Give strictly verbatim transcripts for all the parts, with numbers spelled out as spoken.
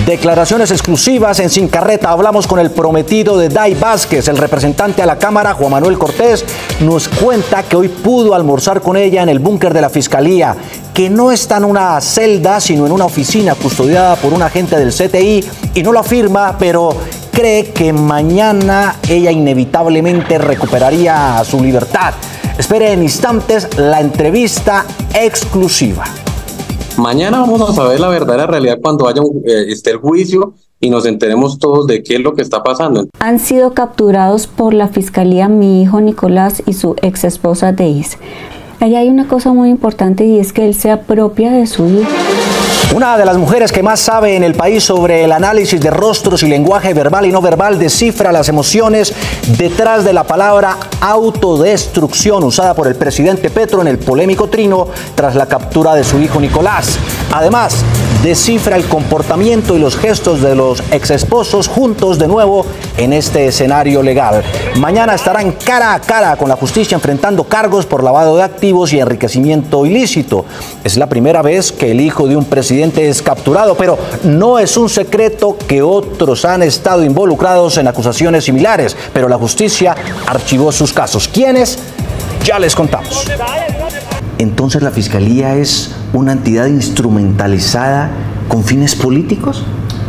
Declaraciones exclusivas en Sin Carreta. Hablamos con el prometido de Day Vázquez. El representante a la Cámara, Juan Manuel Cortés, nos cuenta que hoy pudo almorzar con ella en el búnker de la Fiscalía, que no está en una celda, sino en una oficina custodiada por un agente del C T I, y no lo afirma, pero cree que mañana ella inevitablemente recuperaría su libertad. Espere en instantes la entrevista exclusiva. Mañana vamos a saber la verdadera realidad cuando haya un, eh, esté el juicio y nos enteremos todos de qué es lo que está pasando. Han sido capturados por la Fiscalía mi hijo Nicolás y su ex esposa Deis. Allá hay una cosa muy importante, y es que él se apropia de su hijo. Una de las mujeres que más sabe en el país sobre el análisis de rostros y lenguaje verbal y no verbal descifra las emociones detrás de la palabra autodestrucción usada por el presidente Petro en el polémico trino tras la captura de su hijo Nicolás. Además, descifra el comportamiento y los gestos de los exesposos juntos de nuevo en este escenario legal. Mañana estarán cara a cara con la justicia enfrentando cargos por lavado de activos y enriquecimiento ilícito. Es la primera vez que el hijo de un presidente es capturado, pero no es un secreto que otros han estado involucrados en acusaciones similares, pero la justicia archivó sus casos. ¿Quiénes? Ya les contamos. Entonces, ¿la Fiscalía es una entidad instrumentalizada con fines políticos?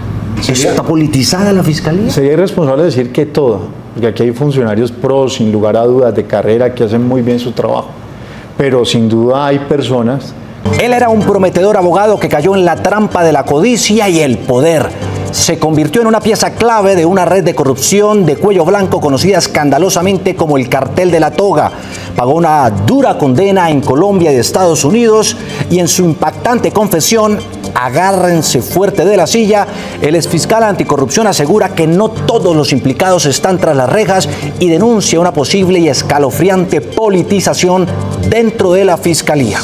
¿Está politizada la Fiscalía? Sería irresponsable decir que todo, porque aquí hay funcionarios pros, sin lugar a dudas, de carrera, que hacen muy bien su trabajo, pero sin duda hay personas. Él era un prometedor abogado que cayó en la trampa de la codicia y el poder. Se convirtió en una pieza clave de una red de corrupción de cuello blanco conocida escandalosamente como el Cartel de la Toga. Pagó una dura condena en Colombia y Estados Unidos, y en su impactante confesión, agárrense fuerte de la silla, el exfiscal anticorrupción asegura que no todos los implicados están tras las rejas y denuncia una posible y escalofriante politización dentro de la Fiscalía.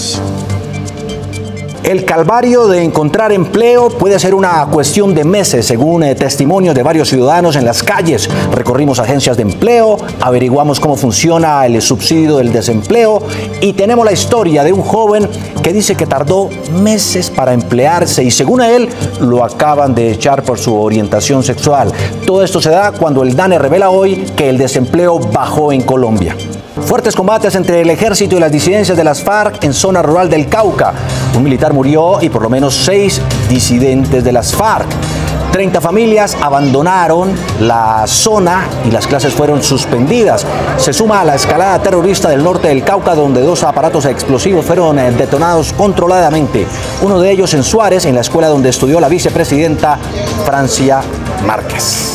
El calvario de encontrar empleo puede ser una cuestión de meses, según eh, testimonios de varios ciudadanos en las calles. Recorrimos agencias de empleo, averiguamos cómo funciona el subsidio del desempleo y tenemos la historia de un joven que dice que tardó meses para emplearse y, según él, lo acaban de echar por su orientación sexual. Todo esto se da cuando el DANE revela hoy que el desempleo bajó en Colombia. Fuertes combates entre el ejército y las disidencias de las FARC en zona rural del Cauca. Un militar murió y por lo menos seis disidentes de las FARC. treinta familias abandonaron la zona y las clases fueron suspendidas. Se suma a la escalada terrorista del norte del Cauca, donde dos aparatos explosivos fueron detonados controladamente. Uno de ellos en Suárez, en la escuela donde estudió la vicepresidenta Francia Márquez.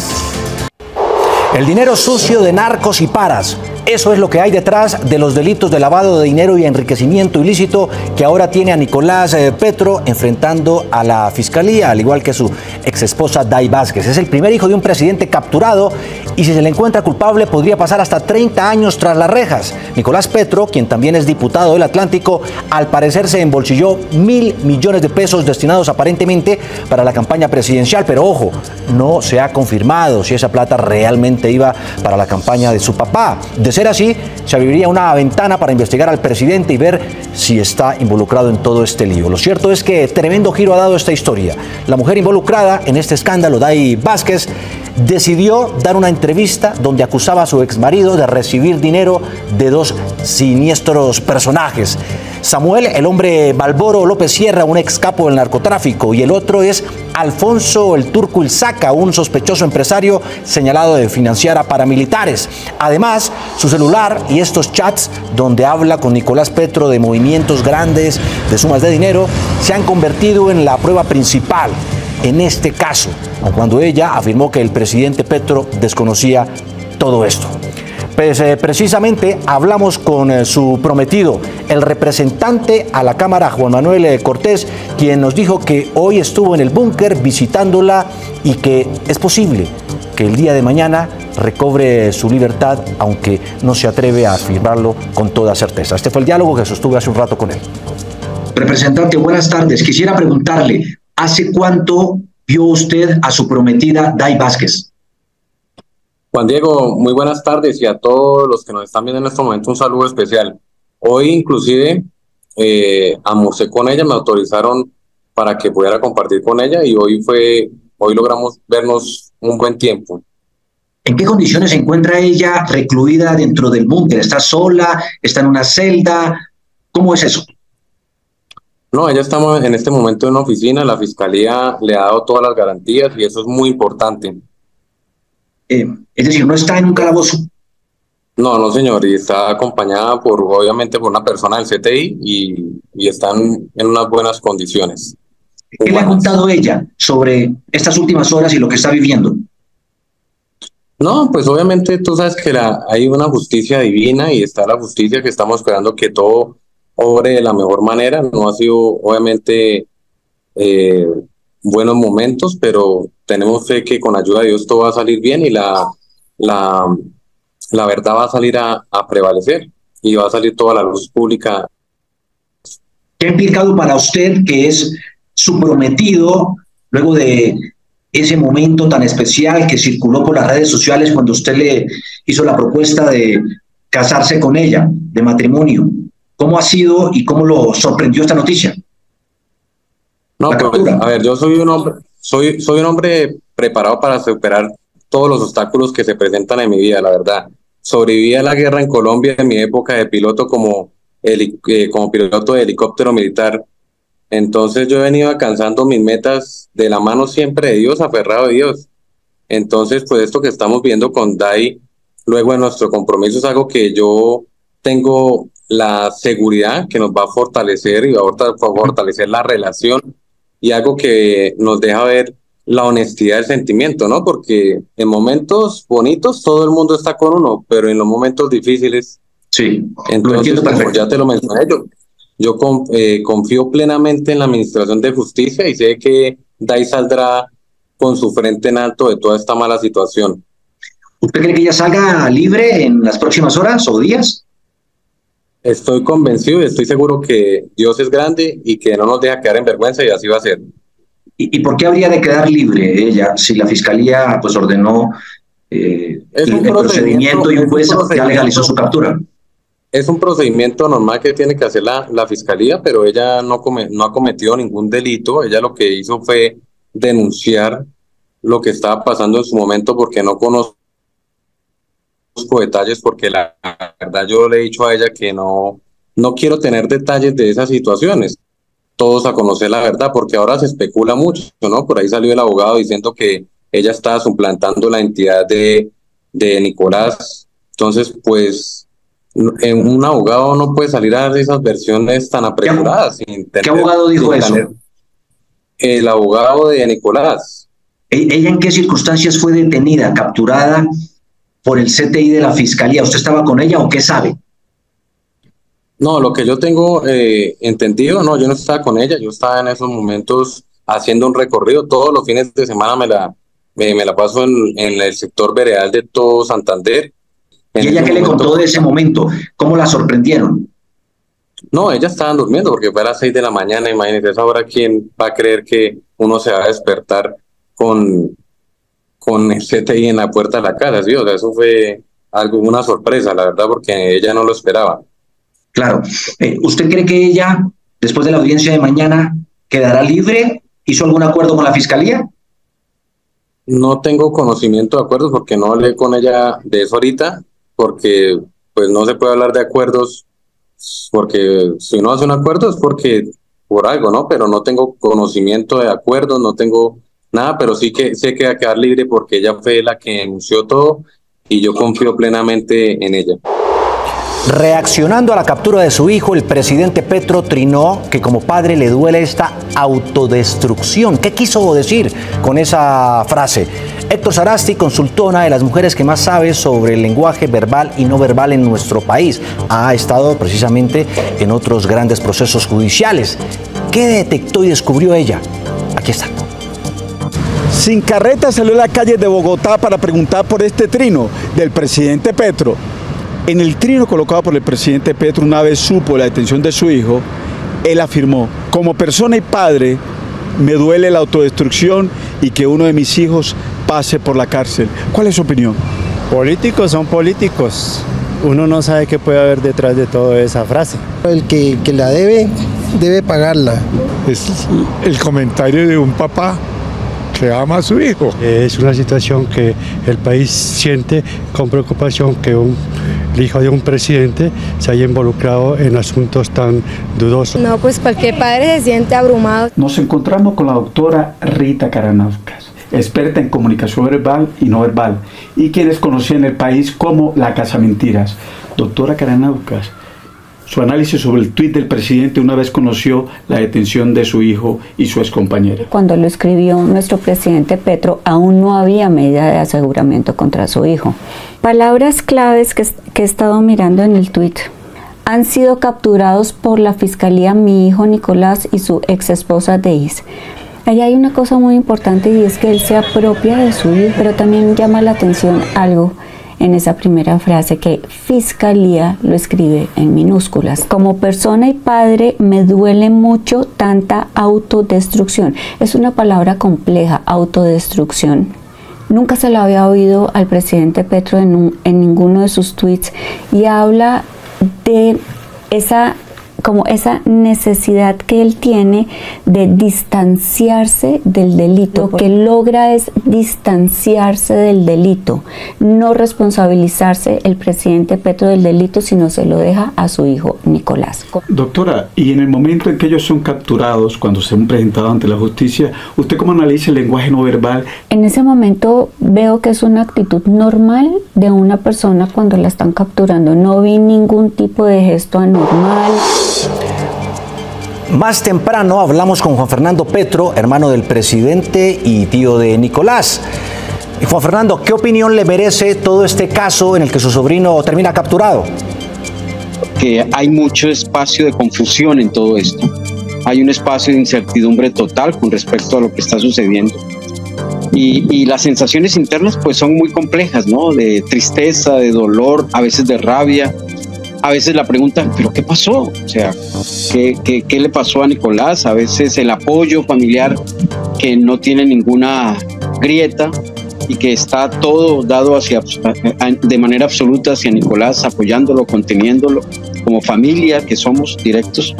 El dinero sucio de narcos y paras. Eso es lo que hay detrás de los delitos de lavado de dinero y enriquecimiento ilícito que ahora tiene a Nicolás eh, Petro enfrentando a la Fiscalía, al igual que su exesposa Day Vázquez. Es el primer hijo de un presidente capturado y, si se le encuentra culpable, podría pasar hasta treinta años tras las rejas. Nicolás Petro, quien también es diputado del Atlántico, al parecer se embolsilló mil millones de pesos destinados aparentemente para la campaña presidencial, pero ojo, no se ha confirmado si esa plata realmente iba para la campaña de su papá. De ser así, se abriría una ventana para investigar al presidente y ver si está involucrado en todo este lío. Lo cierto es que tremendo giro ha dado esta historia. La mujer involucrada en este escándalo, Day Vázquez, decidió dar una entrevista donde acusaba a su exmarido de recibir dinero de dos siniestros personajes. Samuel, el hombre Balboro López Sierra, un ex capo del narcotráfico, y el otro es Alfonso el Turco Ilzaca, un sospechoso empresario señalado de financiar a paramilitares. Además, su celular y estos chats donde habla con Nicolás Petro de movimientos grandes, de sumas de dinero, se han convertido en la prueba principal en este caso, aun cuando ella afirmó que el presidente Petro desconocía todo esto. Pues eh, precisamente hablamos con eh, su prometido, el representante a la Cámara, Juan Manuel eh, Cortés, quien nos dijo que hoy estuvo en el búnker visitándola y que es posible que el día de mañana recobre su libertad, aunque no se atreve a afirmarlo con toda certeza. Este fue el diálogo que sostuve hace un rato con él. Representante, buenas tardes. Quisiera preguntarle, ¿hace cuánto vio usted a su prometida Day Vázquez? Juan Diego, muy buenas tardes, y a todos los que nos están viendo en este momento un saludo especial. Hoy inclusive eh, almorcé con ella, me autorizaron para que pudiera compartir con ella, y hoy fue hoy logramos vernos un buen tiempo. ¿En qué condiciones se encuentra ella recluida dentro del búnker? ¿Está sola? ¿Está en una celda? ¿Cómo es eso? No, ella está en este momento en una oficina, la fiscalía le ha dado todas las garantías y eso es muy importante. Eh, es decir, no está en un calabozo. No, no señor, y está acompañada por, obviamente, por una persona del C T I y, y están en unas buenas condiciones. ¿Qué le ha contado ella sobre estas últimas horas y lo que está viviendo? No, pues obviamente tú sabes que la, hay una justicia divina y está la justicia que estamos esperando que todo obre de la mejor manera. No ha sido obviamente eh, buenos momentos, pero tenemos fe que con ayuda de Dios todo va a salir bien y la, la, la verdad va a salir a, a prevalecer y va a salir toda la luz pública. ¿Qué ha implicado para usted, que es su prometido, luego de ese momento tan especial que circuló por las redes sociales cuando usted le hizo la propuesta de casarse con ella, de matrimonio? ¿Cómo ha sido y cómo lo sorprendió esta noticia? No, pues, a ver, yo soy un hombre, soy, soy un hombre preparado para superar todos los obstáculos que se presentan en mi vida, la verdad. Sobreviví a la guerra en Colombia en mi época de piloto como, heli, eh, como piloto de helicóptero militar. Entonces yo he venido alcanzando mis metas de la mano siempre de Dios, aferrado a Dios. Entonces, pues esto que estamos viendo con Dai, luego de nuestro compromiso, es algo que yo tengo la seguridad que nos va a fortalecer y va a fortalecer la relación y algo que nos deja ver la honestidad del sentimiento, ¿no? Porque en momentos bonitos todo el mundo está con uno, pero en los momentos difíciles, sí, entonces, como ya te lo mencioné, yo, yo con, eh, confío plenamente en la administración de justicia y sé que Dai saldrá con su frente en alto de toda esta mala situación. ¿Usted cree que ella salga libre en las próximas horas o días? Estoy convencido y estoy seguro que Dios es grande y que no nos deja quedar en vergüenza y así va a ser. ¿Y, y por qué habría de quedar libre ella si la fiscalía pues ordenó eh, es el, el procedimiento y un juez ya legalizó su captura? Es un procedimiento normal que tiene que hacer la, la fiscalía, pero ella no, come, no ha cometido ningún delito. Ella lo que hizo fue denunciar lo que estaba pasando en su momento porque no conozco detalles, porque la verdad yo le he dicho a ella que no, no quiero tener detalles de esas situaciones, todos a conocer la verdad, porque ahora se especula mucho, ¿no? Por ahí salió el abogado diciendo que ella estaba suplantando la identidad de, de Nicolás. Entonces, pues, un abogado no puede salir a dar esas versiones tan apresuradas. ¿Qué, sin tener, ¿qué abogado dijo eso? Tener, el abogado de Nicolás. ¿Ella en qué circunstancias fue detenida, capturada por el C T I de la Fiscalía? ¿Usted estaba con ella o qué sabe? No, lo que yo tengo eh, entendido, no, yo no estaba con ella, yo estaba en esos momentos haciendo un recorrido, todos los fines de semana me la, me, me la paso en, en el sector veredal de todo Santander. ¿Y ella qué le contó de ese momento? ¿Cómo la sorprendieron? No, ella estaba durmiendo porque fue a las seis de la mañana, imagínate, esa hora quién va a creer que uno se va a despertar con... con el C T I en la puerta de la casa, sí, o sea, eso fue algo, una sorpresa, la verdad, porque ella no lo esperaba. Claro. Eh, ¿Usted cree que ella, después de la audiencia de mañana, quedará libre? ¿Hizo algún acuerdo con la Fiscalía? No tengo conocimiento de acuerdos porque no hablé con ella de eso ahorita, porque pues no se puede hablar de acuerdos, porque si uno hace un acuerdo es porque por algo, ¿no? Pero no tengo conocimiento de acuerdos, no tengo nada, pero sí que sé que va a quedar libre porque ella fue la que denunció todo y yo confío plenamente en ella. Reaccionando a la captura de su hijo, el presidente Petro trinó que como padre le duele esta autodestrucción. ¿Qué quiso decir con esa frase? Héctor Sarasti consultó a una de las mujeres que más sabe sobre el lenguaje verbal y no verbal en nuestro país. Ha estado precisamente en otros grandes procesos judiciales. ¿Qué detectó y descubrió ella? Aquí está. Sin carreta salió a la calle de Bogotá para preguntar por este trino del presidente Petro. En el trino colocado por el presidente Petro, una vez supo la detención de su hijo, él afirmó: como persona y padre, me duele la autodestrucción y que uno de mis hijos pase por la cárcel. ¿Cuál es su opinión? Políticos son políticos. Uno no sabe qué puede haber detrás de toda esa frase. El que, que la debe, debe pagarla. Es el comentario de un papá porque ama a su hijo. Es una situación que el país siente con preocupación que un, el hijo de un presidente se haya involucrado en asuntos tan dudosos. No, pues cualquier padre se siente abrumado. Nos encontramos con la doctora Rita Karanauckas, experta en comunicación verbal y no verbal, y quien es conocida en el país como la Casamentiras. Doctora Karanauckas, su análisis sobre el tuit del presidente una vez conoció la detención de su hijo y su excompañera. Cuando lo escribió nuestro presidente Petro, aún no había medida de aseguramiento contra su hijo. Palabras claves que, que he estado mirando en el tuit. Han sido capturados por la fiscalía mi hijo Nicolás y su ex esposa Deis. Allá hay una cosa muy importante y es que él se apropia de su hijo, pero también llama la atención algo en esa primera frase, que fiscalía lo escribe en minúsculas. Como persona y padre me duele mucho tanta autodestrucción. Es una palabra compleja, autodestrucción. Nunca se lo había oído al presidente Petro en, un, en ninguno de sus tweets, y habla de esa como esa necesidad que él tiene de distanciarse del delito. Lo que logra es distanciarse del delito, no responsabilizarse el presidente Petro del delito, sino se lo deja a su hijo Nicolás. Doctora, y en el momento en que ellos son capturados, cuando se han presentado ante la justicia, ¿usted cómo analiza el lenguaje no verbal? En ese momento veo que es una actitud normal de una persona cuando la están capturando. No vi ningún tipo de gesto anormal. Más temprano hablamos con Juan Fernando Petro, hermano del presidente y tío de Nicolás. Y Juan Fernando, ¿qué opinión le merece todo este caso en el que su sobrino termina capturado? Que hay mucho espacio de confusión en todo esto. Hay un espacio de incertidumbre total con respecto a lo que está sucediendo. Y, y las sensaciones internas pues son muy complejas, ¿no? De tristeza, de dolor, a veces de rabia. A veces la pregunta, ¿pero qué pasó? O sea, ¿qué, qué, qué le pasó a Nicolás? A veces el apoyo familiar que no tiene ninguna grieta y que está todo dado hacia, de manera absoluta hacia Nicolás, apoyándolo, conteniéndolo, como familia que somos directos.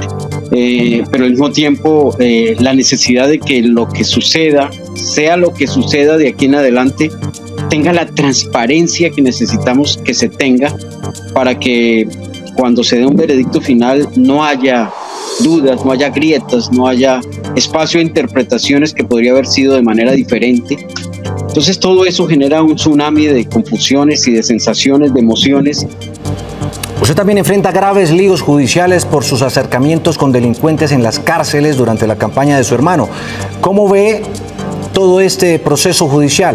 Eh, pero al mismo tiempo eh, la necesidad de que lo que suceda, sea lo que suceda de aquí en adelante, tenga la transparencia que necesitamos que se tenga para que cuando se dé un veredicto final no haya dudas, no haya grietas, no haya espacio de interpretaciones que podría haber sido de manera diferente. Entonces todo eso genera un tsunami de confusiones y de sensaciones, de emociones. Usted también enfrenta graves líos judiciales por sus acercamientos con delincuentes en las cárceles durante la campaña de su hermano. ¿Cómo ve todo este proceso judicial?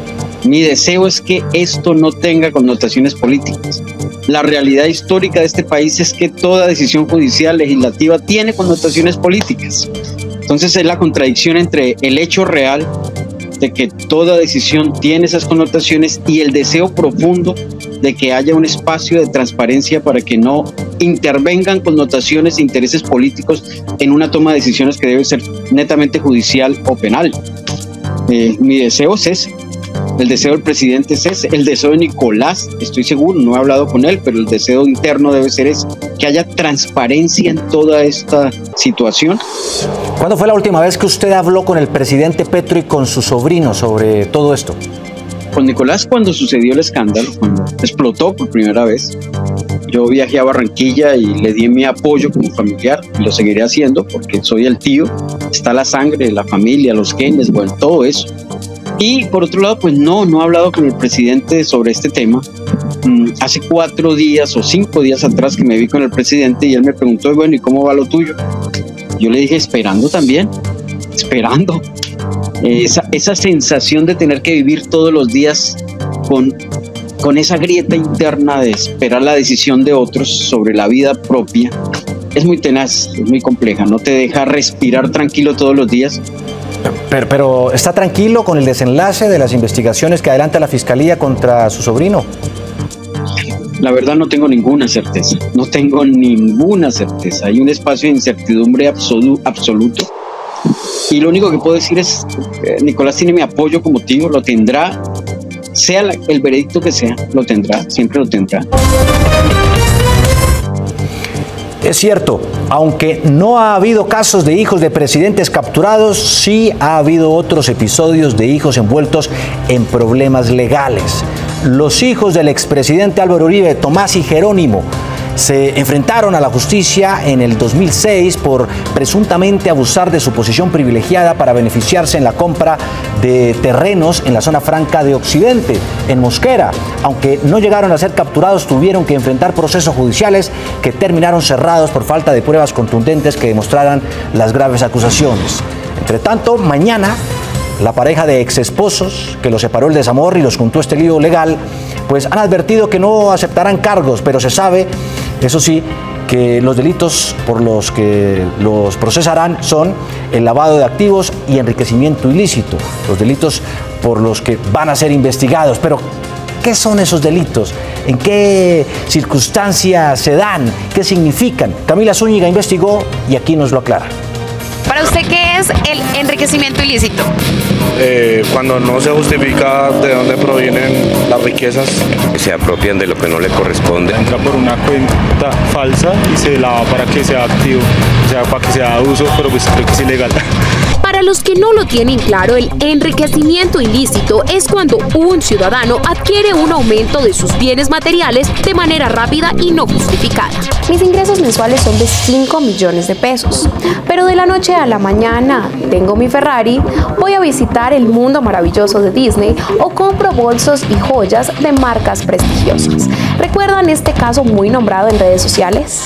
Mi deseo es que esto no tenga connotaciones políticas. La realidad histórica de este país es que toda decisión judicial, legislativa, tiene connotaciones políticas. Entonces es la contradicción entre el hecho real de que toda decisión tiene esas connotaciones y el deseo profundo de que haya un espacio de transparencia para que no intervengan connotaciones e intereses políticos en una toma de decisiones que debe ser netamente judicial o penal. Eh, mi deseo es ese. El deseo del presidente es ese, el deseo de Nicolás, estoy seguro, no he hablado con él, pero el deseo interno debe ser ese, que haya transparencia en toda esta situación. ¿Cuándo fue la última vez que usted habló con el presidente Petro y con su sobrino sobre todo esto? Con Nicolás, cuando sucedió el escándalo, cuando explotó por primera vez, yo viajé a Barranquilla y le di mi apoyo como familiar, y lo seguiré haciendo porque soy el tío, está la sangre, la familia, los genes, bueno, todo eso. Y por otro lado, pues no, no he hablado con el presidente sobre este tema. Mm, hace cuatro días o cinco días atrás que me vi con el presidente y él me preguntó, bueno, ¿y cómo va lo tuyo? Yo le dije, esperando también, esperando. Eh, esa, esa sensación de tener que vivir todos los días con, con esa grieta interna de esperar la decisión de otros sobre la vida propia, es muy tenaz, es muy compleja, no te deja respirar tranquilo todos los días. Pero, pero ¿está tranquilo con el desenlace de las investigaciones que adelanta la Fiscalía contra su sobrino? La verdad no tengo ninguna certeza, no tengo ninguna certeza. Hay un espacio de incertidumbre absolu- absoluto. Y lo único que puedo decir es, eh, Nicolás tiene mi apoyo como tío, lo tendrá, sea la, el veredicto que sea, lo tendrá, siempre lo tendrá. Es cierto, Aunque no ha habido casos de hijos de presidentes capturados, sí ha habido otros episodios de hijos envueltos en problemas legales. Los hijos del expresidente Álvaro Uribe, Tomás y Jerónimo, se enfrentaron a la justicia en el dos mil seis por presuntamente abusar de su posición privilegiada para beneficiarse en la compra de terrenos en la zona franca de Occidente, en Mosquera. Aunque no llegaron a ser capturados, tuvieron que enfrentar procesos judiciales que terminaron cerrados por falta de pruebas contundentes que demostraran las graves acusaciones. Entre tanto, mañana, la pareja de exesposos que los separó el desamor y los juntó este lío legal, pues han advertido que no aceptarán cargos, pero se sabe, eso sí, que los delitos por los que los procesarán son el lavado de activos y enriquecimiento ilícito, los delitos por los que van a ser investigados. Pero, ¿qué son esos delitos? ¿En qué circunstancias se dan? ¿Qué significan? Camila Zúñiga investigó y aquí nos lo aclara. ¿Para usted qué es el enriquecimiento ilícito? Eh, cuando no se justifica de dónde provienen las riquezas. Se apropian de lo que no le corresponde. Entra por una cuenta falsa y se lava para que sea activo, o sea, para que sea uso, pero pues creo que es ilegal. Para los que no lo tienen claro, el enriquecimiento ilícito es cuando un ciudadano adquiere un aumento de sus bienes materiales de manera rápida y no justificada. Mis ingresos mensuales son de cinco millones de pesos, pero de la noche a la mañana tengo mi Ferrari, voy a visitar el mundo maravilloso de Disney o compro bolsos y joyas de marcas prestigiosas. ¿Recuerdan este caso muy nombrado en redes sociales?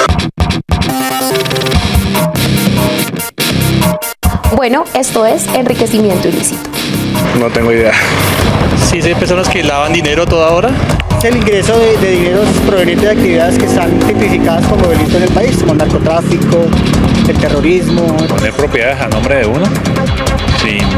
Bueno, esto es enriquecimiento ilícito. No tengo idea. Sí, hay personas que lavan dinero toda hora. Es el ingreso de, de dineros provenientes de actividades que están tipificadas como delito en el país, como el narcotráfico, el terrorismo. Poner propiedades a nombre de uno, sin,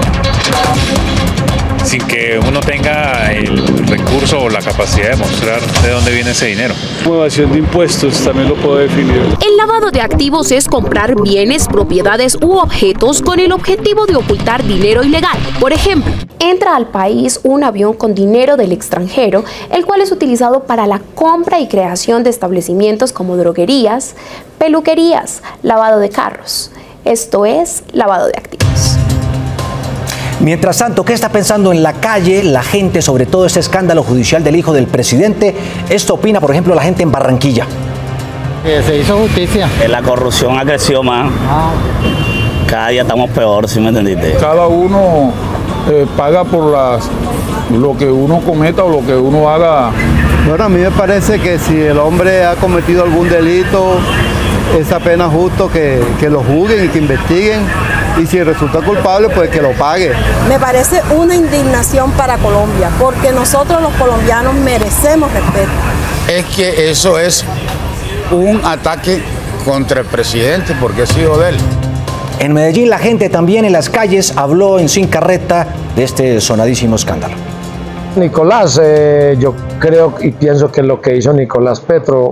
sin que uno tenga el recurso o la capacidad de mostrar de dónde viene ese dinero. Evasión de impuestos también lo puedo definir. El lavado de activos es comprar bienes, propiedades u objetos con el objetivo de ocultar dinero ilegal. Por ejemplo, entra al país un avión con dinero del extranjero, el cual es utilizado para la compra y creación de establecimientos como droguerías, peluquerías, lavado de carros. Esto es lavado de activos. Mientras tanto, ¿qué está pensando en la calle la gente sobre todo este escándalo judicial del hijo del presidente? Esto opina, por ejemplo, la gente en Barranquilla. Que se hizo justicia. La corrupción ha crecido más. Cada día estamos peor, ¿sí me entendiste? Cada uno eh, paga por las, lo que uno cometa o lo que uno haga. Bueno, a mí me parece que si el hombre ha cometido algún delito, es apenas justo que, que lo juzguen y que investiguen. Y si resulta culpable, pues que lo pague. Me parece una indignación para Colombia, porque nosotros los colombianos merecemos respeto. Es que eso es un ataque contra el presidente, porque es hijo de él. En Medellín, la gente también en las calles habló en Sin Carreta de este sonadísimo escándalo. Nicolás, eh, yo creo y pienso que lo que hizo Nicolás Petro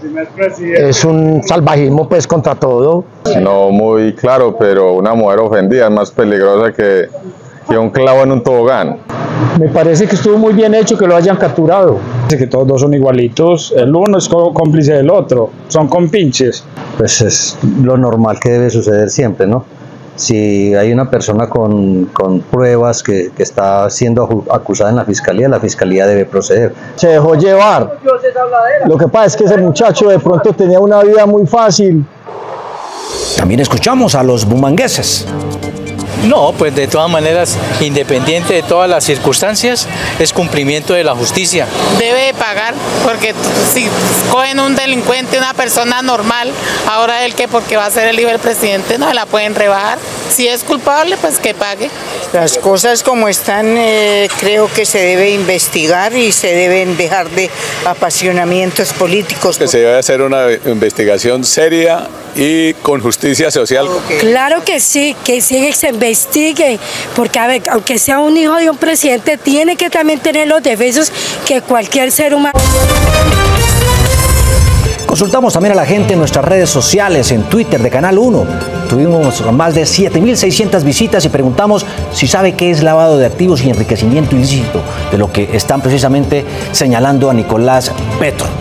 es un salvajismo pues contra todo. No muy claro, pero una mujer ofendida es más peligrosa que, que un clavo en un tobogán. Me parece que estuvo muy bien hecho que lo hayan capturado. Que todos dos son igualitos, el uno es cómplice del otro, son compinches. Pues es lo normal que debe suceder siempre, ¿no? Si hay una persona con, con pruebas que, que está siendo acusada en la fiscalía, la fiscalía debe proceder. Se dejó llevar. Lo que pasa es que ese muchacho de pronto tenía una vida muy fácil. También escuchamos a los bumangueses. No, pues de todas maneras, independiente de todas las circunstancias, es cumplimiento de la justicia. Debe pagar, porque si cogen un delincuente, una persona normal, ahora él que porque va a ser el hijo del presidente, no la pueden rebajar. Si es culpable, pues que pague. Las cosas como están, eh, creo que se debe investigar y se deben dejar de apasionamientos políticos. Que se debe hacer una investigación seria y con justicia social. Claro que sí, que sí se investigue, porque a ver, aunque sea un hijo de un presidente, tiene que también tener los derechos que cualquier ser humano. Consultamos también a la gente en nuestras redes sociales, en Twitter de Canal uno. Tuvimos más de siete mil seiscientas visitas y preguntamos si sabe qué es lavado de activos y enriquecimiento ilícito, de lo que están precisamente señalando a Nicolás Petro.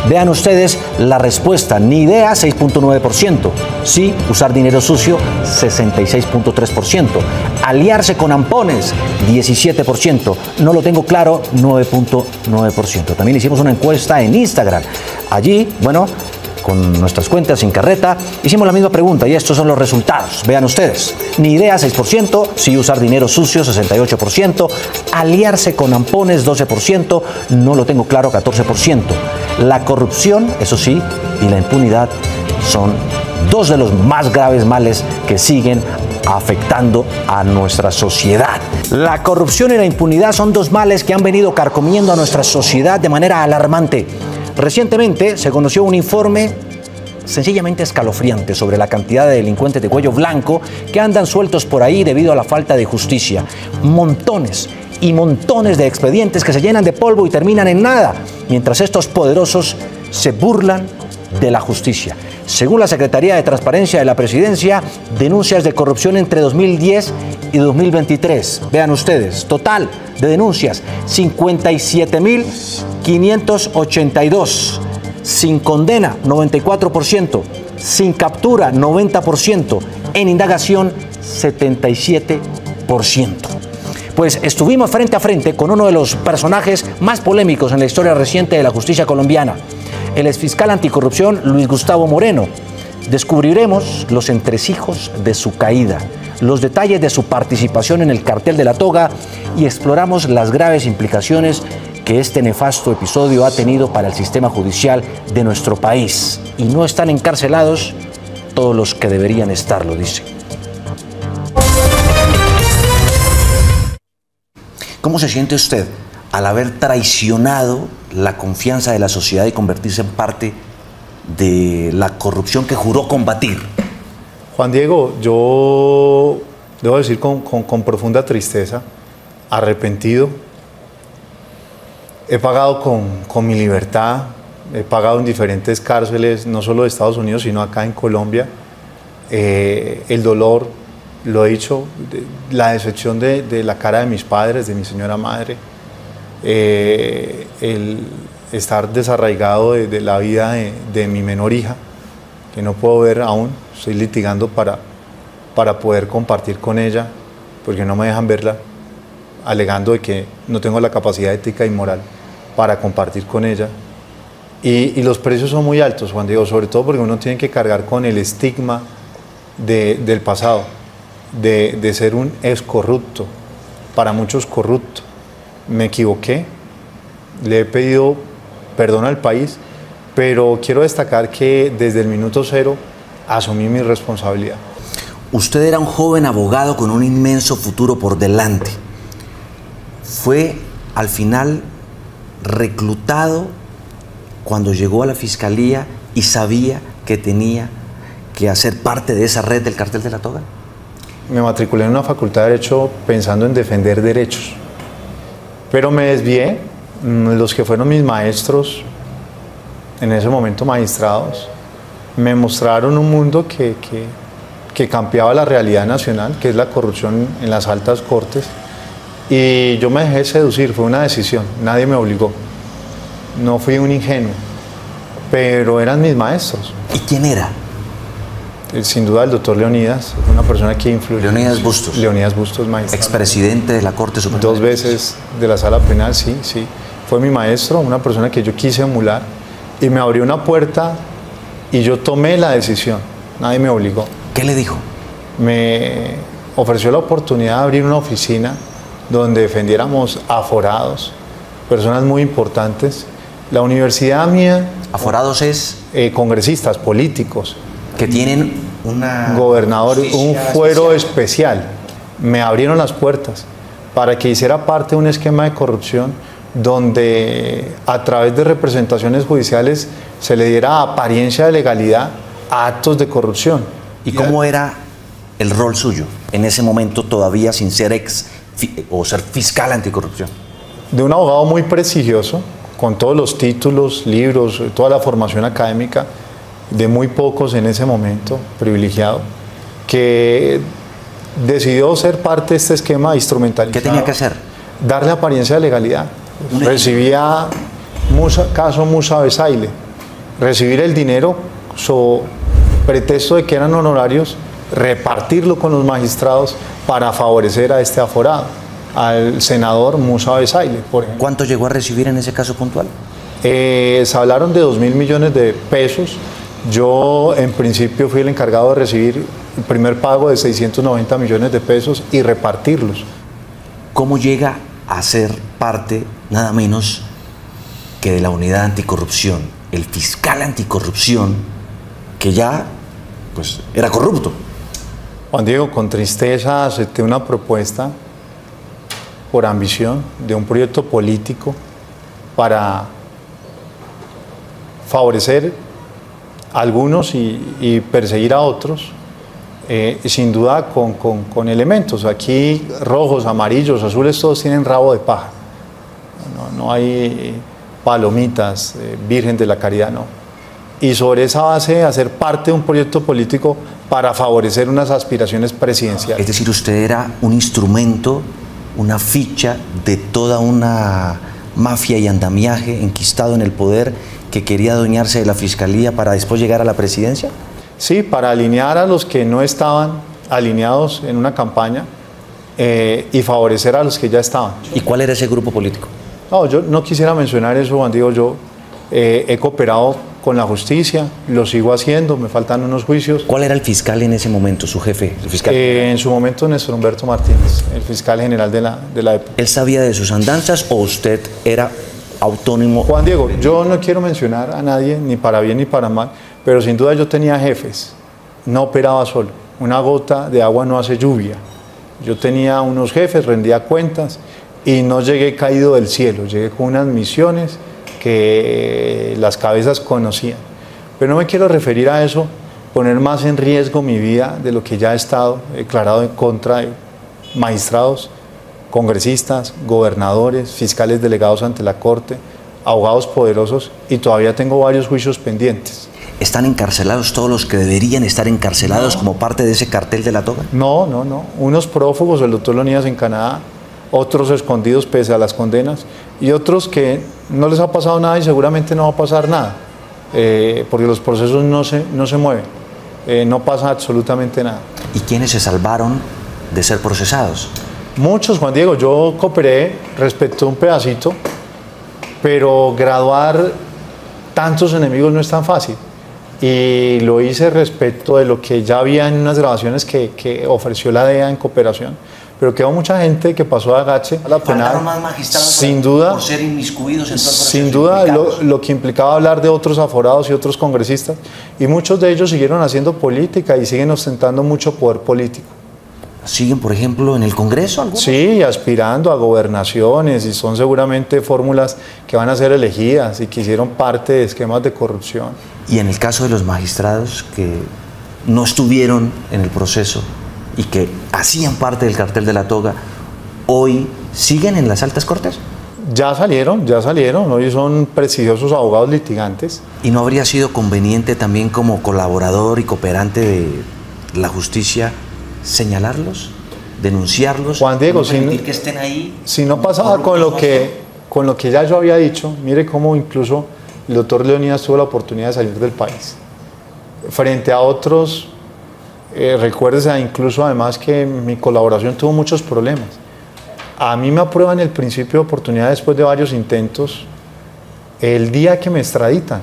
Vean ustedes la respuesta. Ni idea, seis punto nueve por ciento. Sí, usar dinero sucio, sesenta y seis punto tres por ciento. Aliarse con ampones, diecisiete por ciento. No lo tengo claro, nueve punto nueve por ciento. También hicimos una encuesta en Instagram. Allí, bueno, con nuestras cuentas sin carreta, hicimos la misma pregunta y estos son los resultados. Vean ustedes. Ni idea, seis por ciento. Sí, usar dinero sucio, sesenta y ocho por ciento. Aliarse con ampones, doce por ciento. No lo tengo claro, catorce por ciento. La corrupción, eso sí, y la impunidad son dos de los más graves males que siguen afectando a nuestra sociedad. La corrupción y la impunidad son dos males que han venido carcomiendo a nuestra sociedad de manera alarmante. Recientemente se conoció un informe sencillamente escalofriante sobre la cantidad de delincuentes de cuello blanco que andan sueltos por ahí debido a la falta de justicia. Montones y montones de expedientes que se llenan de polvo y terminan en nada, mientras estos poderosos se burlan de la justicia. Según la Secretaría de Transparencia de la Presidencia, denuncias de corrupción entre dos mil diez y dos mil veintitrés. Vean ustedes, total de denuncias, cincuenta y siete mil quinientos ochenta y dos. Sin condena, noventa y cuatro por ciento. Sin captura, noventa por ciento. En indagación, setenta y siete por ciento. Pues estuvimos frente a frente con uno de los personajes más polémicos en la historia reciente de la justicia colombiana, el exfiscal anticorrupción Luis Gustavo Moreno. Descubriremos los entresijos de su caída, los detalles de su participación en el cartel de la toga y exploramos las graves implicaciones que este nefasto episodio ha tenido para el sistema judicial de nuestro país. Y no están encarcelados todos los que deberían estarlo, dice. ¿Cómo se siente usted al haber traicionado la confianza de la sociedad y convertirse en parte de la corrupción que juró combatir? Juan Diego, yo debo decir con, con, con profunda tristeza, arrepentido. He pagado con, con mi libertad, he pagado en diferentes cárceles, no solo de Estados Unidos, sino acá en Colombia. Eh, el dolor, lo he dicho, de, la decepción de, de la cara de mis padres, de mi señora madre, eh, el estar desarraigado de, de la vida de, de mi menor hija, que no puedo ver aún, estoy litigando para, para poder compartir con ella, porque no me dejan verla, alegando de que no tengo la capacidad ética y moral para compartir con ella. Y, y los precios son muy altos, Juan Diego, sobre todo porque uno tiene que cargar con el estigma de, del pasado, de, de ser un ex corrupto, para muchos corrupto. Me equivoqué, le he pedido perdón al país, pero quiero destacar que desde el minuto cero asumí mi responsabilidad. Usted era un joven abogado con un inmenso futuro por delante. Fue al final reclutado cuando llegó a la fiscalía y sabía que tenía que hacer parte de esa red del cartel de la toga. Me matriculé en una facultad de Derecho pensando en defender derechos, pero me desvié. Los que fueron mis maestros, en ese momento magistrados, me mostraron un mundo que, que, que cambiaba la realidad nacional, que es la corrupción en las altas cortes, y yo me dejé seducir, fue una decisión, nadie me obligó, no fui un ingenuo, pero eran mis maestros. ¿Y quién era? Sin duda el doctor Leonidas, una persona que influyó. Leonidas Bustos. Leonidas Bustos, magistrado. Expresidente de la Corte Suprema. Dos veces de la Sala Penal, sí, sí. Fue mi maestro, una persona que yo quise emular y me abrió una puerta y yo tomé la decisión, nadie me obligó. ¿Qué le dijo? Me ofreció la oportunidad de abrir una oficina donde defendiéramos aforados, personas muy importantes. La universidad mía... ¿Aforados es? Eh, congresistas, políticos. Que tienen una... Gobernador, un fuero especial. especial. Me abrieron las puertas para que hiciera parte de un esquema de corrupción donde a través de representaciones judiciales se le diera apariencia de legalidad a actos de corrupción. ¿Y cómo era el rol suyo en ese momento todavía sin ser ex o ser fiscal anticorrupción? De un abogado muy prestigioso, con todos los títulos, libros, toda la formación académica, de muy pocos en ese momento, privilegiado, que decidió ser parte de este esquema instrumentalizado. ¿Qué tenía que hacer? Darle apariencia de legalidad. Recibía Musa, caso Musa Besaile, recibir el dinero so pretexto de que eran honorarios, repartirlo con los magistrados para favorecer a este aforado, al senador Musa Besaile, por ejemplo. ¿Cuánto llegó a recibir en ese caso puntual? Eh, se hablaron de dos mil millones de pesos. Yo en principio fui el encargado de recibir el primer pago de seiscientos noventa millones de pesos y repartirlos. ¿Cómo llega a ser parte nada menos que de la unidad anticorrupción, el fiscal anticorrupción, que ya pues era corrupto? Juan Diego, con tristeza acepté una propuesta por ambición de un proyecto político para favorecer a algunos y, y perseguir a otros, eh, sin duda con, con, con elementos. Aquí rojos, amarillos, azules, todos tienen rabo de paja. No, no hay palomitas, eh, Virgen de la Caridad, no. Y sobre esa base hacer parte de un proyecto político para favorecer unas aspiraciones presidenciales. Es decir, usted era un instrumento, una ficha de toda una mafia y andamiaje enquistado en el poder que quería adueñarse de la fiscalía para después llegar a la presidencia. Sí, para alinear a los que no estaban alineados en una campaña eh, y favorecer a los que ya estaban. ¿Y cuál era ese grupo político? No, yo no quisiera mencionar eso, Juan Diego. Yo eh, he cooperado con la justicia, lo sigo haciendo, me faltan unos juicios. ¿Cuál era el fiscal en ese momento, su jefe? El fiscal? Eh, en su momento, Néstor Humberto Martínez, el fiscal general de la, de la época. ¿Él sabía de sus andanzas o usted era autónomo? Juan Diego, yo no quiero mencionar a nadie, ni para bien ni para mal, pero sin duda yo tenía jefes, no operaba solo. Una gota de agua no hace lluvia. Yo tenía unos jefes, rendía cuentas y no llegué caído del cielo, llegué con unas misiones que las cabezas conocían. Pero no me quiero referir a eso, poner más en riesgo mi vida de lo que ya he estado declarado en contra de magistrados, congresistas, gobernadores, fiscales delegados ante la Corte, abogados poderosos, y todavía tengo varios juicios pendientes. ¿Están encarcelados todos los que deberían estar encarcelados no. como parte de ese cartel de la toga? No, no, no. Unos prófugos, el doctor Leonidas en Canadá, otros escondidos pese a las condenas, y otros que no les ha pasado nada y seguramente no va a pasar nada, eh, porque los procesos no se, no se mueven, eh, no pasa absolutamente nada. ¿Y quiénes se salvaron de ser procesados? Muchos, Juan Diego. Yo cooperé respecto a un pedacito, pero graduar tantos enemigos no es tan fácil. Y lo hice respecto de lo que ya había en unas grabaciones que, que ofreció la D E A en cooperación. Pero quedó mucha gente que pasó a agache a la penal, más magistrados sin por, duda, por ser inmiscuidos en todo el proceso. Sin duda, lo, lo que implicaba hablar de otros aforados y otros congresistas, y muchos de ellos siguieron haciendo política y siguen ostentando mucho poder político. ¿Siguen, por ejemplo, en el Congreso? ¿Algunos? Sí, aspirando a gobernaciones, y son seguramente fórmulas que van a ser elegidas y que hicieron parte de esquemas de corrupción. Y en el caso de los magistrados que no estuvieron en el proceso y que hacían parte del cartel de la toga, ¿hoy siguen en las altas cortes? Ya salieron, ya salieron, hoy son prestigiosos abogados litigantes. ¿Y no habría sido conveniente también como colaborador y cooperante de la justicia señalarlos, denunciarlos? Juan Diego, no permitir si, que estén ahí, si no pasaba con lo, que, con lo que ya yo había dicho, mire cómo incluso el doctor Leonidas tuvo la oportunidad de salir del país. Frente a otros, eh, recuérdese incluso además que mi colaboración tuvo muchos problemas. A mí me aprueban el principio de oportunidad después de varios intentos el día que me extraditan.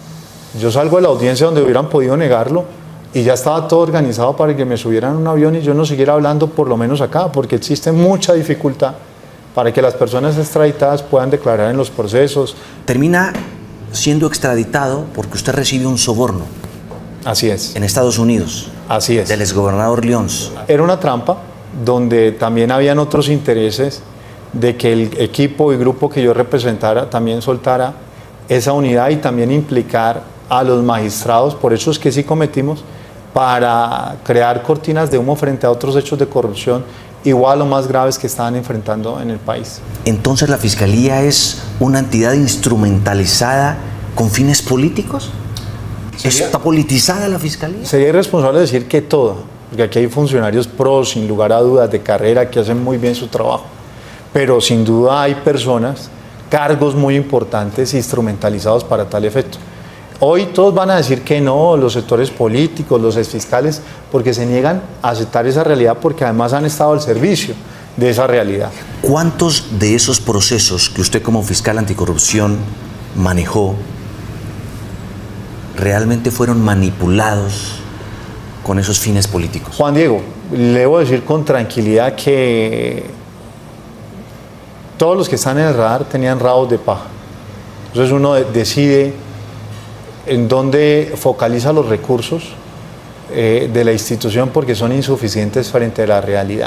Yo salgo de la audiencia donde hubieran podido negarlo y ya estaba todo organizado para que me subieran a un avión y yo no siguiera hablando, por lo menos acá, porque existe mucha dificultad para que las personas extraditadas puedan declarar en los procesos. Termina siendo extraditado porque usted recibe un soborno. Así es. En Estados Unidos. Así es. Del exgobernador Lyons. Era una trampa donde también habían otros intereses de que el equipo y grupo que yo representara también soltara esa unidad y también implicar a los magistrados, por eso es que sí cometimos, para crear cortinas de humo frente a otros hechos de corrupción igual o más graves que estaban enfrentando en el país. Entonces, ¿la Fiscalía es una entidad instrumentalizada con fines políticos? ¿Sería, ¿Está politizada la Fiscalía? Sería irresponsable decir que todo, porque aquí hay funcionarios pros, sin lugar a dudas, de carrera, que hacen muy bien su trabajo, pero sin duda hay personas, cargos muy importantes instrumentalizados para tal efecto. Hoy todos van a decir que no, los sectores políticos, los exfiscales, porque se niegan a aceptar esa realidad porque además han estado al servicio de esa realidad. ¿Cuántos de esos procesos que usted como fiscal anticorrupción manejó realmente fueron manipulados con esos fines políticos? Juan Diego, le debo decir con tranquilidad que todos los que están en el radar tenían rabos de paja. Entonces uno decide en dónde focaliza los recursos eh, de la institución porque son insuficientes frente a la realidad.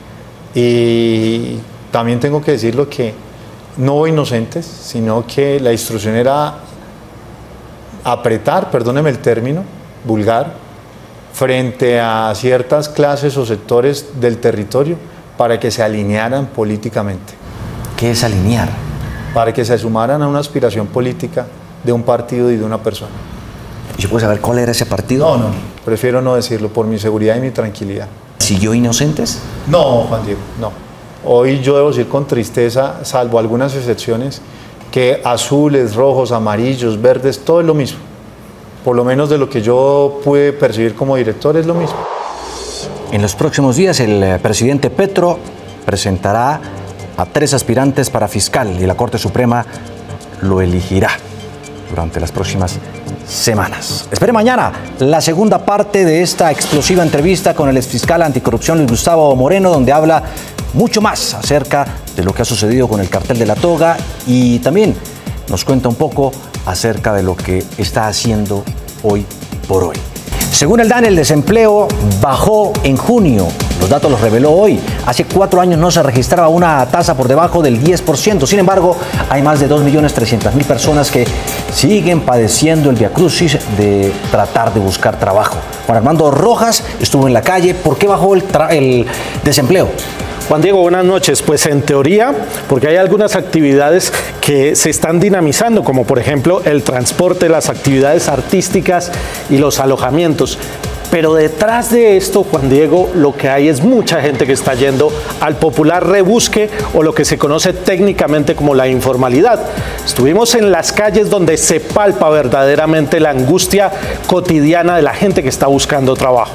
Y también tengo que decirlo que no hubo inocentes, sino que la instrucción era apretar, perdóneme el término, vulgar, frente a ciertas clases o sectores del territorio para que se alinearan políticamente. ¿Qué es alinear? Para que se sumaran a una aspiración política de un partido y de una persona. ¿Yo puedo saber cuál era ese partido? No, no, prefiero no decirlo por mi seguridad y mi tranquilidad. ¿Siguió inocentes? No, Juan Diego, no. Hoy yo debo decir con tristeza, salvo algunas excepciones, que azules, rojos, amarillos, verdes, todo es lo mismo. Por lo menos de lo que yo pude percibir como director es lo mismo. En los próximos días el presidente Petro presentará a tres aspirantes para fiscal y la Corte Suprema lo elegirá durante las próximas semanas. Espere mañana la segunda parte de esta explosiva entrevista con el exfiscal anticorrupción Luis Gustavo Moreno, donde habla mucho más acerca de lo que ha sucedido con el cartel de la toga y también nos cuenta un poco acerca de lo que está haciendo hoy por hoy. Según el D A N, el desempleo bajó en junio. Los datos los reveló hoy. Hace cuatro años no se registraba una tasa por debajo del diez por ciento. Sin embargo, hay más de dos millones trescientas mil personas que siguen padeciendo el viacrucis de tratar de buscar trabajo. Juan Armando Rojas estuvo en la calle. ¿Por qué bajó el, el desempleo? Juan Diego, buenas noches. Pues en teoría, porque hay algunas actividades que se están dinamizando, como por ejemplo el transporte, las actividades artísticas y los alojamientos. Pero detrás de esto, Juan Diego, lo que hay es mucha gente que está yendo al popular rebusque o lo que se conoce técnicamente como la informalidad. Estuvimos en las calles donde se palpa verdaderamente la angustia cotidiana de la gente que está buscando trabajo.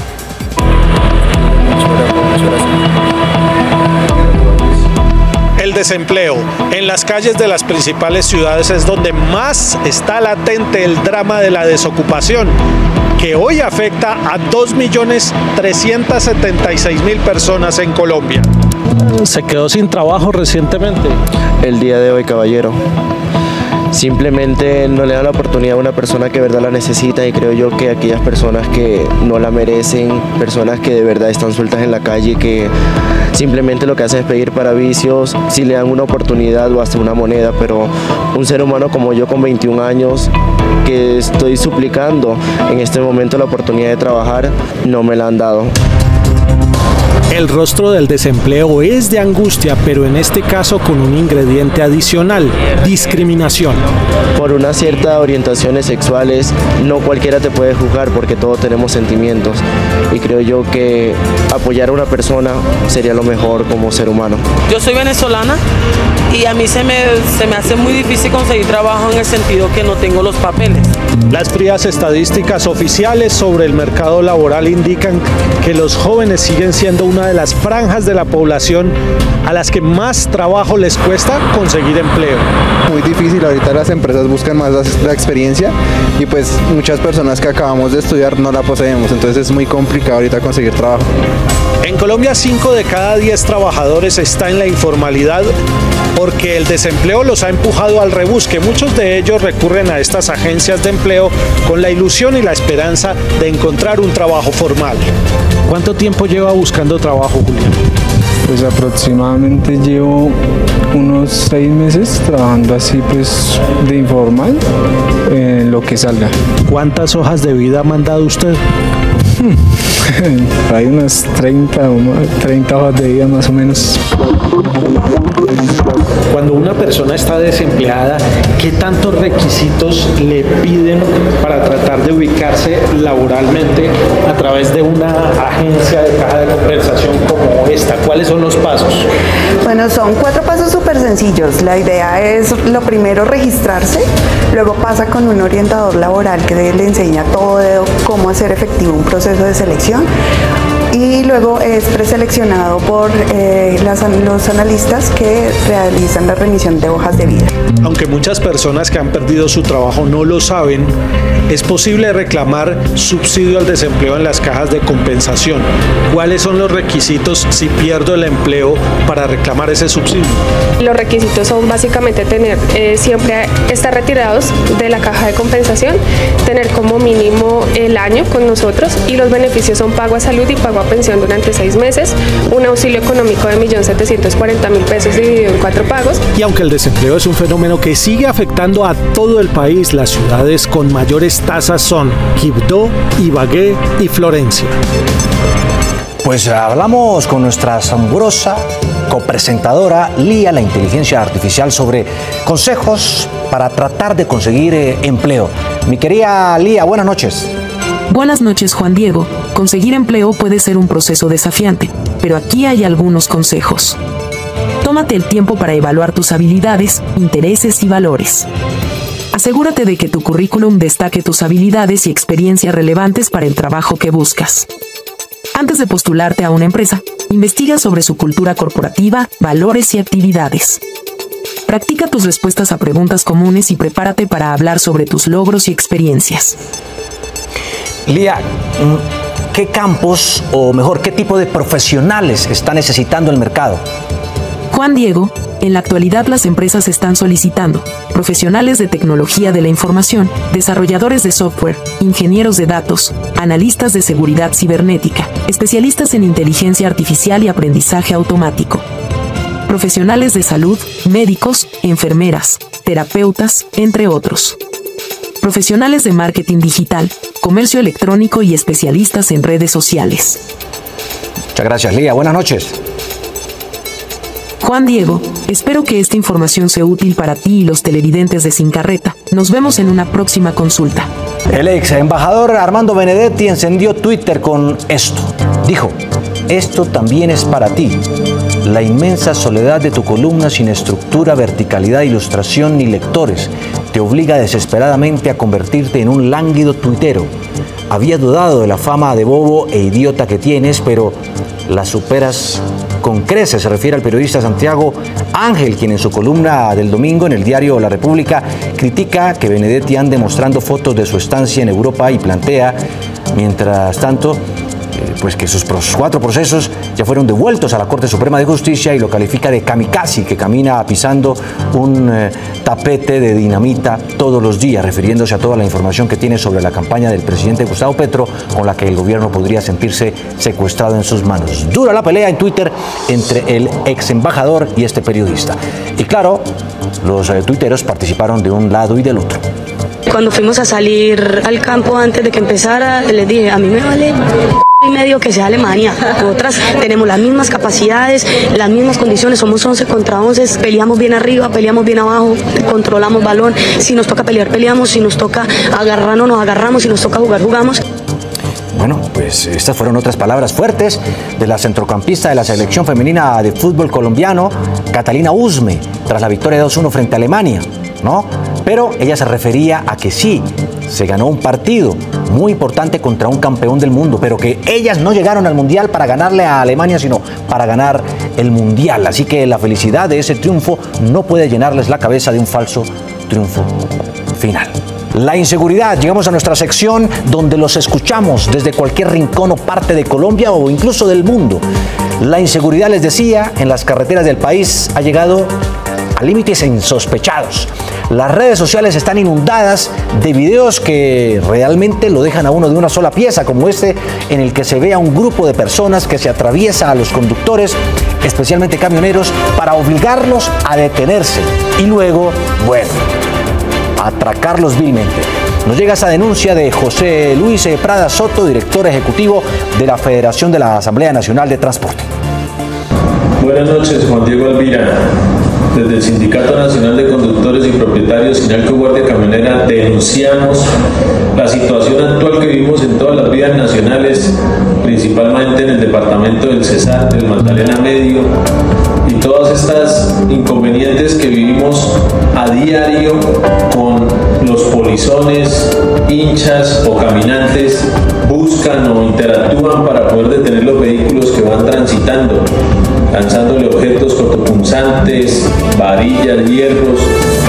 El desempleo en las calles de las principales ciudades es donde más está latente el drama de la desocupación, que hoy afecta a dos millones trescientas setenta y seis mil personas en Colombia. ¿Se quedó sin trabajo recientemente? El día de hoy, caballero. Simplemente no le da la oportunidad a una persona que de verdad la necesita, y creo yo que aquellas personas que no la merecen, personas que de verdad están sueltas en la calle, que simplemente lo que hacen es pedir para vicios, si le dan una oportunidad o hasta una moneda, pero un ser humano como yo con veintiún años, que estoy suplicando en este momento la oportunidad de trabajar, no me la han dado. El rostro del desempleo es de angustia, pero en este caso con un ingrediente adicional: discriminación. Por unas ciertas orientaciones sexuales, no cualquiera te puede juzgar porque todos tenemos sentimientos, y creo yo que apoyar a una persona sería lo mejor como ser humano. Yo soy venezolana y a mí se me, se me hace muy difícil conseguir trabajo en el sentido que no tengo los papeles. Las frías estadísticas oficiales sobre el mercado laboral indican que los jóvenes siguen siendo una de las franjas de la población a las que más trabajo les cuesta conseguir empleo. Muy difícil, ahorita las empresas buscan más la experiencia y pues muchas personas que acabamos de estudiar no la poseemos, entonces es muy complicado ahorita conseguir trabajo. En Colombia, cinco de cada diez trabajadores está en la informalidad porque el desempleo los ha empujado al rebusque. Muchos de ellos recurren a estas agencias de empleo con la ilusión y la esperanza de encontrar un trabajo formal. ¿Cuánto tiempo lleva buscando trabajo, Julián? Pues aproximadamente llevo unos seis meses trabajando así pues de informal, en lo que salga. ¿Cuántas hojas de vida ha mandado usted? Hay unas treinta, treinta hojas de vida más o menos. Cuando una persona está desempleada, ¿qué tantos requisitos le piden para tratar de ubicarse laboralmente a través de una agencia de caja de compensación como esta? ¿Cuáles son los pasos? Bueno, son cuatro pasos súper sencillos. La idea es, lo primero, registrarse. Luego pasa con un orientador laboral que le enseña todo de cómo hacer efectivo un proceso de selección. Y luego es preseleccionado por eh, las, los analistas que realizan la remisión de hojas de vida. Aunque muchas personas que han perdido su trabajo no lo saben, es posible reclamar subsidio al desempleo en las cajas de compensación. ¿Cuáles son los requisitos si pierdo el empleo para reclamar ese subsidio? Los requisitos son básicamente tener eh, siempre estar retirados de la caja de compensación, tener como mínimo el año con nosotros, y los beneficios son pago a salud y pago a pensión durante seis meses, un auxilio económico de un millón setecientos cuarenta mil pesos dividido en cuatro pagos. Y aunque el desempleo es un fenómeno que sigue afectando a todo el país, las ciudades con mayores tasas son Quibdó, Ibagué y Florencia. Pues hablamos con nuestra asombrosa copresentadora Lía, la inteligencia artificial, sobre consejos para tratar de conseguir eh, empleo. Mi querida Lía, buenas noches. Buenas noches, Juan Diego. Conseguir empleo puede ser un proceso desafiante, pero aquí hay algunos consejos. Tómate el tiempo para evaluar tus habilidades, intereses y valores. Asegúrate de que tu currículum destaque tus habilidades y experiencias relevantes para el trabajo que buscas. Antes de postularte a una empresa, investiga sobre su cultura corporativa, valores y actividades. Practica tus respuestas a preguntas comunes y prepárate para hablar sobre tus logros y experiencias. Lía, ¿qué campos, o mejor, qué tipo de profesionales está necesitando el mercado? Juan Diego, en la actualidad las empresas están solicitando profesionales de tecnología de la información, desarrolladores de software, ingenieros de datos, analistas de seguridad cibernética, especialistas en inteligencia artificial y aprendizaje automático, profesionales de salud, médicos, enfermeras, terapeutas, entre otros. Profesionales de marketing digital, comercio electrónico y especialistas en redes sociales. Muchas gracias, Lía. Buenas noches. Juan Diego, espero que esta información sea útil para ti y los televidentes de Sin Carreta. Nos vemos en una próxima consulta. El ex embajador Armando Benedetti encendió Twitter con esto. Dijo: esto también es para ti. La inmensa soledad de tu columna sin estructura, verticalidad, ilustración ni lectores te obliga desesperadamente a convertirte en un lánguido tuitero. Había dudado de la fama de bobo e idiota que tienes, pero la superas con creces, se refiere al periodista Santiago Ángel, quien en su columna del domingo en el diario La República critica que Benedetti ande mostrando fotos de su estancia en Europa y plantea, mientras tanto, pues que sus cuatro procesos ya fueron devueltos a la Corte Suprema de Justicia, y lo califica de kamikaze, que camina pisando un eh, tapete de dinamita todos los días, refiriéndose a toda la información que tiene sobre la campaña del presidente Gustavo Petro, con la que el gobierno podría sentirse secuestrado en sus manos. Dura la pelea en Twitter entre el ex embajador y este periodista. Y claro, los eh, tuiteros participaron de un lado y del otro. Cuando fuimos a salir al campo antes de que empezara, les dije, a mí me vale y medio que sea Alemania. Nosotras tenemos las mismas capacidades, las mismas condiciones, somos once contra once, peleamos bien arriba, peleamos bien abajo, controlamos balón, si nos toca pelear, peleamos, si nos toca agarrarnos, nos agarramos, si nos toca jugar, jugamos. Bueno, pues estas fueron otras palabras fuertes de la centrocampista de la selección femenina de fútbol colombiano, Catalina Usme, tras la victoria dos uno frente a Alemania, ¿no? Pero ella se refería a que sí, se ganó un partido muy importante contra un campeón del mundo, pero que ellas no llegaron al Mundial para ganarle a Alemania, sino para ganar el Mundial. Así que la felicidad de ese triunfo no puede llenarles la cabeza de un falso triunfo final. La inseguridad, llegamos a nuestra sección donde los escuchamos desde cualquier rincón o parte de Colombia o incluso del mundo. La inseguridad, les decía, en las carreteras del país ha llegado a límites insospechados. Las redes sociales están inundadas de videos que realmente lo dejan a uno de una sola pieza, como este en el que se ve a un grupo de personas que se atraviesa a los conductores, especialmente camioneros, para obligarlos a detenerse y luego, bueno, atracarlos vilmente. Nos llega esa denuncia de José Luis Prada Soto, director ejecutivo de la Federación de la Asamblea Nacional de Transporte. Buenas noches, Juan Diego Alvira. Desde el Sindicato Nacional de Conductores y Propietarios Sinalco Guardia Camionera denunciamos la situación actual que vivimos en todas las vías nacionales, principalmente en el departamento del Cesar, del Magdalena Medio, y todas estas inconvenientes que vivimos a diario con los polizones, hinchas o caminantes buscan o interactúan para poder detener los vehículos que van transitando, lanzándole objetos cortopunzantes, varillas, hierros,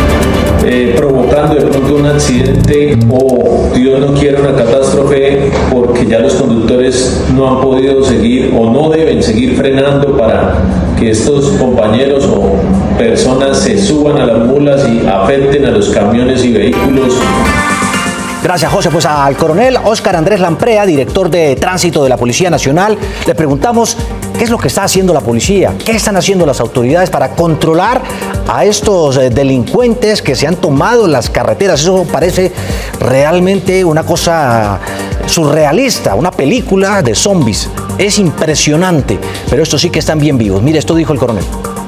eh, provocando de pronto un accidente o, Dios no quiera, una catástrofe, porque ya los conductores no han podido seguir o no deben seguir frenando para que estos compañeros o personas se suban a las mulas y afecten a los camiones y vehículos. Gracias, José. Pues al coronel Óscar Andrés Lamprea, director de Tránsito de la Policía Nacional, le preguntamos qué es lo que está haciendo la policía, qué están haciendo las autoridades para controlar a estos eh, delincuentes que se han tomado las carreteras. Eso parece realmente una cosa surrealista, una película de zombies. Es impresionante, pero estos sí que están bien vivos. Mire, esto dijo el coronel.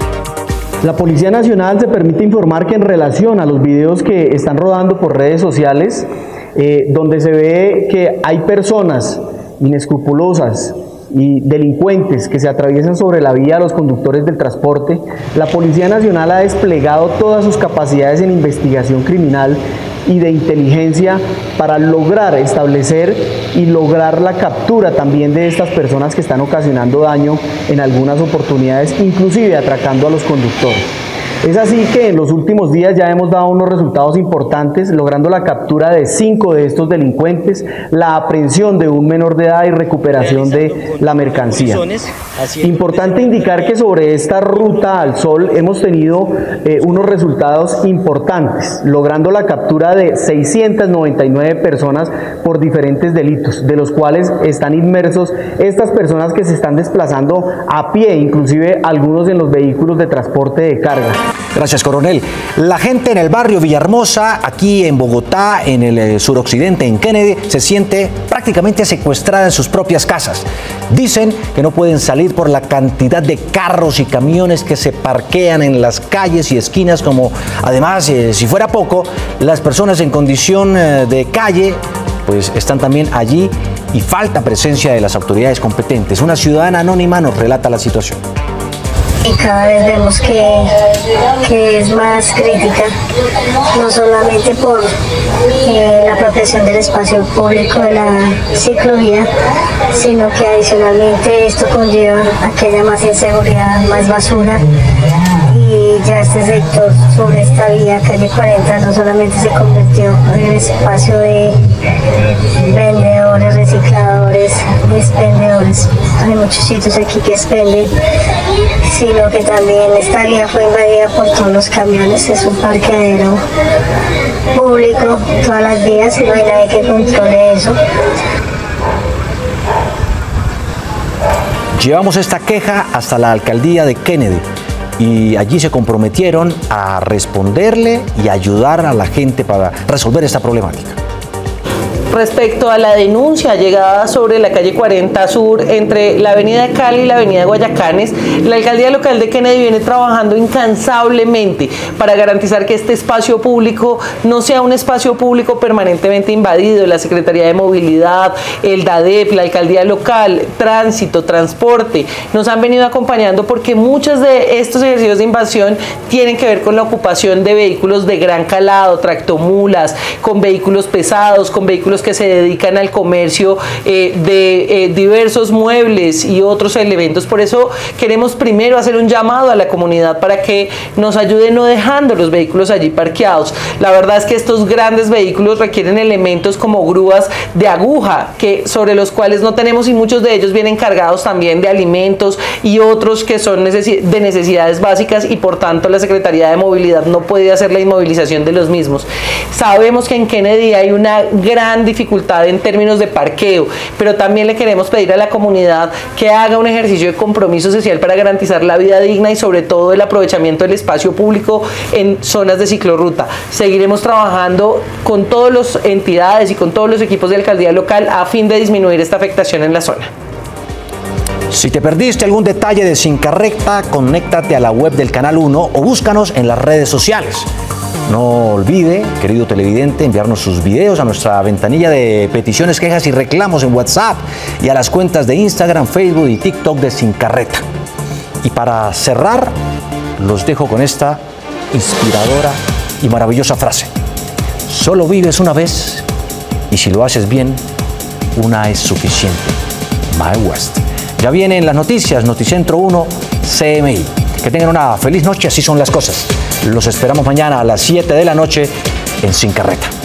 La Policía Nacional se permite informar que en relación a los videos que están rodando por redes sociales, eh, donde se ve que hay personas inescrupulosas y delincuentes que se atraviesan sobre la vía a los conductores del transporte, la Policía Nacional ha desplegado todas sus capacidades en investigación criminal y de inteligencia para lograr establecer y lograr la captura también de estas personas que están ocasionando daño en algunas oportunidades, inclusive atracando a los conductores. Es así que en los últimos días ya hemos dado unos resultados importantes, logrando la captura de cinco de estos delincuentes, la aprehensión de un menor de edad y recuperación de la mercancía. Importante indicar que sobre esta ruta al sol hemos tenido eh, unos resultados importantes, logrando la captura de seiscientas noventa y nueve personas por diferentes delitos, de los cuales están inmersos estas personas que se están desplazando a pie, inclusive algunos en los vehículos de transporte de carga. Gracias, coronel. La gente en el barrio Villahermosa, aquí en Bogotá, en el eh, suroccidente, en Kennedy, se siente prácticamente secuestrada en sus propias casas. Dicen que no pueden salir por la cantidad de carros y camiones que se parquean en las calles y esquinas, como además, eh, si fuera poco, las personas en condición eh, de calle, pues están también allí y falta presencia de las autoridades competentes. Una ciudadana anónima nos relata la situación. Y cada vez vemos que, que es más crítica, no solamente por eh, la protección del espacio público de la ciclovía, sino que adicionalmente esto conlleva a que haya más inseguridad, más basura, y ya este sector sobre esta vía, calle cuarenta, no solamente se convirtió en espacio de vendedores, recicladores, expendedores, hay muchos sitios aquí que expenden, sino que también esta vía fue invadida por todos los camiones, es un parqueadero público, todas las vías, y no hay nadie que controle eso. Llevamos esta queja hasta la alcaldía de Kennedy y allí se comprometieron a responderle y ayudar a la gente para resolver esta problemática. Respecto a la denuncia llegada sobre la calle cuarenta Sur entre la avenida de Cali y la avenida de Guayacanes, la alcaldía local de Kennedy viene trabajando incansablemente para garantizar que este espacio público no sea un espacio público permanentemente invadido. La Secretaría de Movilidad, el DADEP, la alcaldía local, Tránsito, Transporte, nos han venido acompañando porque muchos de estos ejercicios de invasión tienen que ver con la ocupación de vehículos de gran calado, tractomulas, con vehículos pesados, con vehículos que se dedican al comercio eh, de eh, diversos muebles y otros elementos. Por eso queremos primero hacer un llamado a la comunidad para que nos ayude no dejando los vehículos allí parqueados. La verdad es que estos grandes vehículos requieren elementos como grúas de aguja, que sobre los cuales no tenemos, y muchos de ellos vienen cargados también de alimentos y otros que son necesi- de necesidades básicas, y por tanto la Secretaría de Movilidad no puede hacer la inmovilización de los mismos. Sabemos que en Kennedy hay una gran dificultad en términos de parqueo, pero también le queremos pedir a la comunidad que haga un ejercicio de compromiso social para garantizar la vida digna y sobre todo el aprovechamiento del espacio público en zonas de ciclorruta. Seguiremos trabajando con todas las entidades y con todos los equipos de alcaldía local a fin de disminuir esta afectación en la zona. Si te perdiste algún detalle de Sincarrecta, conéctate a la web del Canal uno o búscanos en las redes sociales. No olvide, querido televidente, enviarnos sus videos a nuestra ventanilla de peticiones, quejas y reclamos en WhatsApp y a las cuentas de Instagram, Facebook y TikTok de Sincarreta. Y para cerrar, los dejo con esta inspiradora y maravillosa frase. Solo vives una vez y si lo haces bien, una es suficiente. Mae West. Ya vienen las noticias, Noticentro uno, C M I. Que tengan una feliz noche, así son las cosas. Los esperamos mañana a las siete de la noche en Sin Carreta.